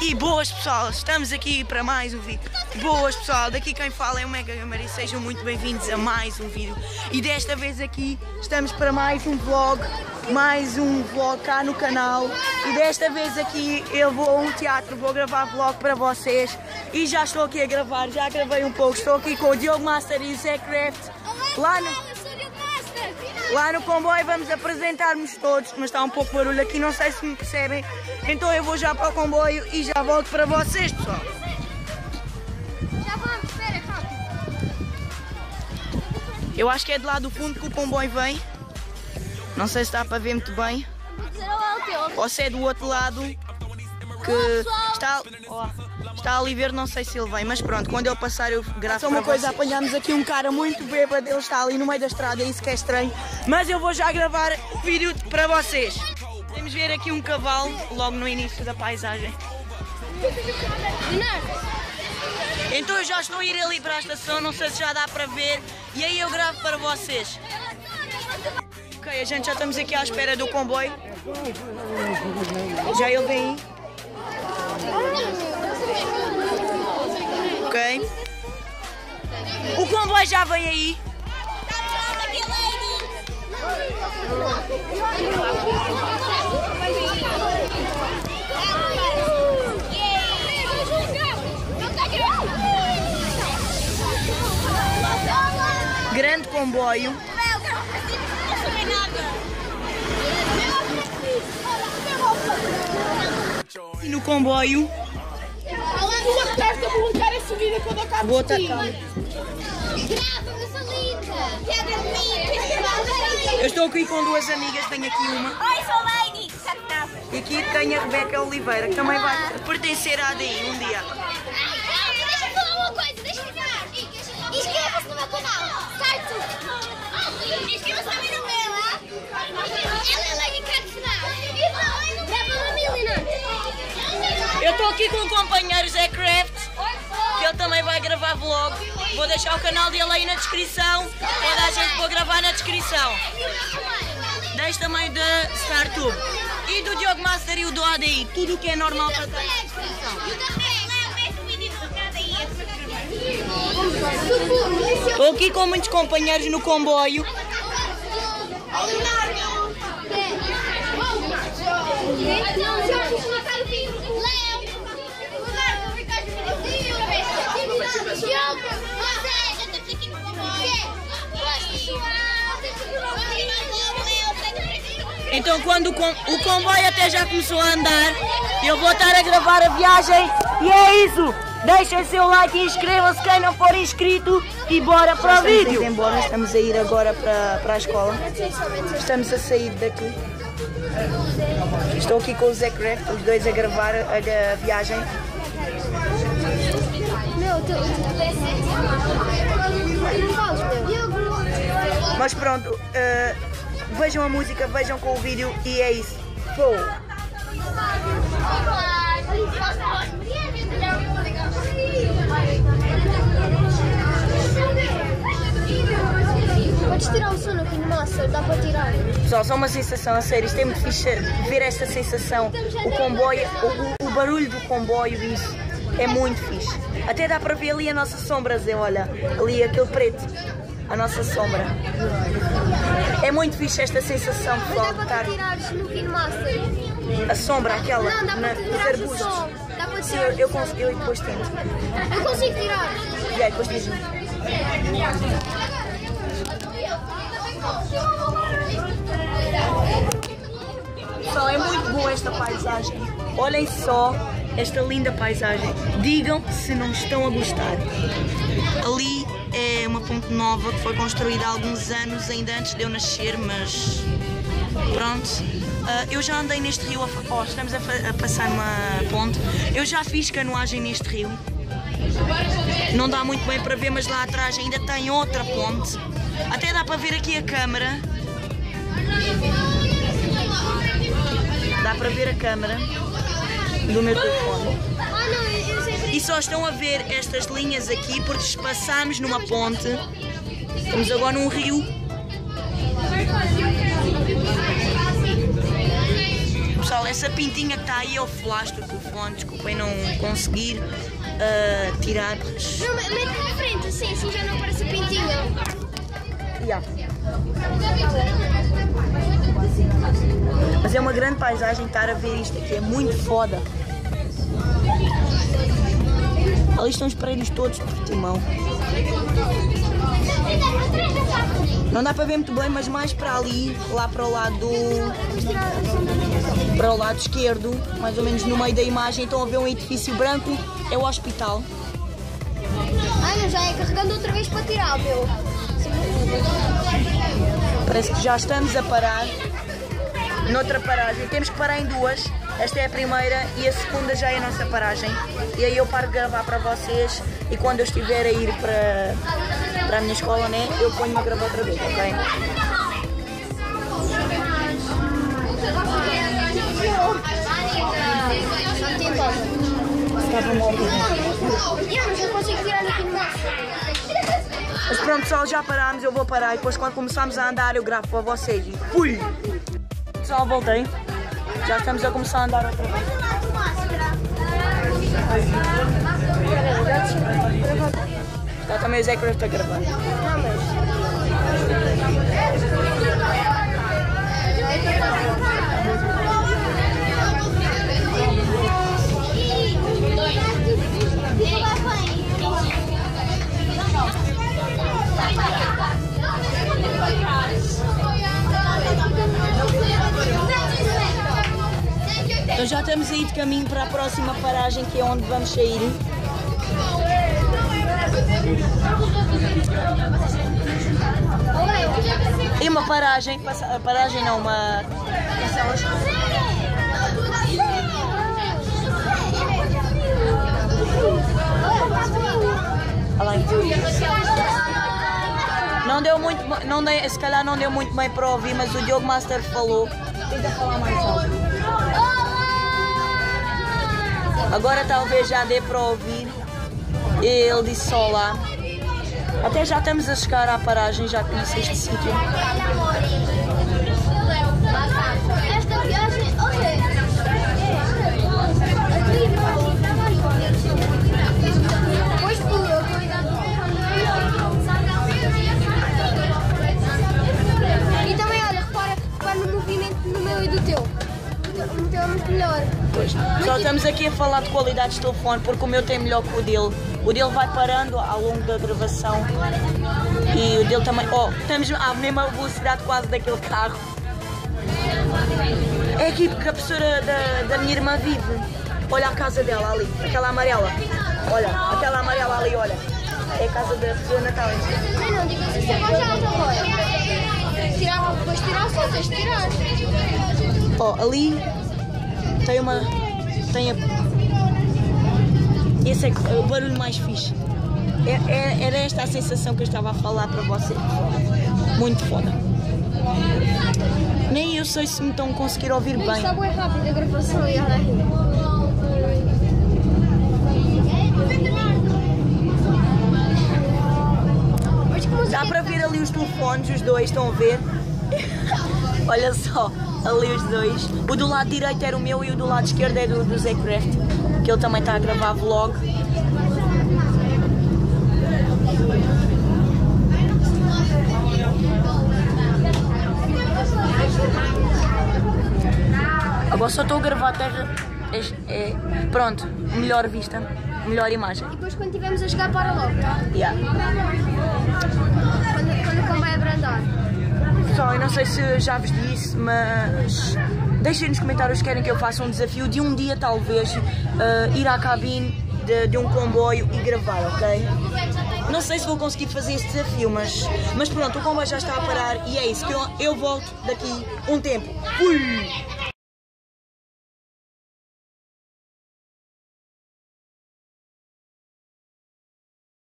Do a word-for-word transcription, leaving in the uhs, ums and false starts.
E boas pessoal, estamos aqui para mais um vídeo. Boas pessoal, daqui quem fala é o Mega Gamer e sejam muito bem-vindos a mais um vídeo. E desta vez aqui estamos para mais um vlog, mais um vlog cá no canal. E desta vez aqui eu vou a um teatro, vou gravar vlog para vocês. E já estou aqui a gravar, já gravei um pouco. Estou aqui com o Diogo Master e o Zé Craft. Lá no... Lá no comboio vamos apresentar-nos todos, mas está um pouco barulho aqui, não sei se me percebem. Então eu vou já para o comboio e já volto para vocês, pessoal. Já vamos, espera, rápido. Eu acho que é de lá do fundo que o comboio vem. Não sei se dá para ver muito bem. Vou dizer lá o teu. Ou se é do outro lado que está, ó, está ali ver, não sei se ele vem, mas pronto, quando ele passar eu gravo. Só uma coisa, apanhamos aqui um cara muito bêbado, ele está ali no meio da estrada, é isso que é estranho, mas eu vou já gravar o vídeo para vocês. Podemos ver aqui um cavalo logo no início da paisagem. Então eu já estou a ir ali para a estação, não sei se já dá para ver, e aí eu gravo para vocês. Ok, a gente já estamos aqui à espera do comboio. Já ele vem aí. Ok. O comboio já veio aí. Grande comboio. E no comboio. Vou atacar. Eu estou aqui com duas amigas, tenho aqui uma. Oi, sou Lady. E aqui tenho a Rebeca Oliveira, que também vai pertencer à A D I um dia. Deixa-me falar uma coisa, deixa-me falar. Inscreva-se no meu canal, certo? Inscreva-se também no meu, ah? Ela é Lady Cartfinal. Leva uma milina. Eu estou aqui com o companheiro Zé Craft, que ele também vai gravar vlog. Vou deixar o canal dele aí na descrição. Toda a gente vou gravar na descrição. Deixe também da StarTube. E do Diogo Master e o do A D I. Tudo o que é normal para estar na descrição. Estou aqui com muitos companheiros no comboio. Então quando o, com, o comboio até já começou a andar, eu vou estar a gravar a viagem e é isso! Deixem seu like e inscrevam-se quem não for inscrito e bora para o vídeo! Estamos a ir embora, estamos a ir agora para, para a escola. Estamos a sair daqui. Estou aqui com o Zé Craft, os dois a gravar a, a viagem. Meu, tu não falas, meu. Mas pronto, uh, vejam a música, vejam com o vídeo e é isso. Vou! Podes tirar o sono aqui no massa, dá para tirar. Pessoal, só uma sensação, a sério, isto é muito fixe ver esta sensação. O comboio, o, o barulho do comboio, isso é muito fixe. Até dá para ver ali a nossa sombra, Zé, olha, ali aquele preto, a nossa sombra. É muito fixe esta sensação, pessoal, de estar... A sombra, aquela, não, dá na, para nos tirar arbustos. Sol. Dá para Sim, tirar eu, eu, consigo, eu depois tento. Eu consigo tirar. E aí, depois diz-me. Pessoal, é muito boa esta paisagem. Olhem só esta linda paisagem. Digam se não estão a gostar. Ali é uma ponte nova que foi construída há alguns anos, ainda antes de eu nascer, mas pronto. Uh, eu já andei neste rio, a... oh, estamos a, a passar numa ponte. Eu já fiz canoagem neste rio. Não dá muito bem para ver, mas lá atrás ainda tem outra ponte. Até dá para ver aqui a câmara. Dá para ver a câmara do meu telefone. E só estão a ver estas linhas aqui porque passámos numa ponte. Estamos agora num rio. pessoal, essa pintinha que está aí é o flash do telefone. Desculpem não conseguir uh, tirar. Não, mete na frente, assim, assim já não parece pintinho. Yeah. Mas é uma grande paisagem estar a ver isto aqui, é muito foda. Ali estão os prédios todos de Portimão. Não dá para ver muito bem, mas mais para ali, lá para o lado para o lado esquerdo, mais ou menos no meio da imagem, estão a ver um edifício branco, é o hospital. Ai, não, já é carregando outra vez para tirar, meu. Parece que já estamos a parar noutra paragem. Temos que parar em duas. Esta é a primeira e a segunda já é a nossa paragem. E aí eu paro de gravar para vocês e quando eu estiver a ir para, para a minha escola, né, eu ponho-me a gravar outra vez, ok? Estava morto. Mas eu consigo tirar aqui no máximo. Mas pronto, pessoal, já parámos, eu vou parar e depois quando começarmos a andar eu gravo para vocês. E fui! Pessoal, voltei. Já estamos a começar a andar outra vez. Já também o Zé Craft a gravar. Então já estamos aí de caminho para a próxima paragem, que é onde vamos sair. E uma paragem, paragem não, uma... Não deu muito, não deu, se calhar não deu muito bem para ouvir, mas o Diogo Master falou. Tenta falar mais alto. Agora talvez já dê para ouvir. Ele disse só lá. Até já estamos a chegar à paragem, já conheci este sítio. Esta viagem, pois pulou. E também, olha, repara, repara no movimento no meu e do teu. O teu é muito melhor. Pois. Só estamos aqui a falar de qualidades de telefone, porque o meu tem melhor que o dele. O dele vai parando ao longo da gravação. E o dele também. Oh, estamos à mesma velocidade quase daquele carro. É aqui porque a professora da, da minha irmã vive. Olha a casa dela ali, aquela amarela. Olha, aquela amarela ali, olha. É a casa da professora Natália. Não, não, diga se você vai já agora. Tirar, depois tirar só, tens de tirar. Ó, oh, ali tem uma. Tem a. Esse é o barulho mais fixe. É, é, era esta a sensação que eu estava a falar para vocês. Muito foda. Nem eu sei se me estão a conseguir ouvir bem. Está bem rápido a gravação e olha aí. Dá para ver ali os telefones, os dois, estão a ver? Olha só, ali os dois. O do lado direito era o meu e o do lado esquerdo é do, do Zé Craft, que ele também está a gravar vlog. Agora só estou a gravar a terra. É, é, pronto, melhor vista, melhor imagem. E depois quando estivermos a chegar para logo, tá? Yeah. Quando, quando o cão vai abrandar. Pessoal, eu não sei se já vos disse, mas deixem nos comentários se querem que eu faça um desafio de um dia talvez uh, ir à cabine de, de um comboio e gravar, ok? Não sei se vou conseguir fazer esse desafio, mas, mas pronto, o comboio já está a parar e é isso, que eu, eu volto daqui um tempo. Fui!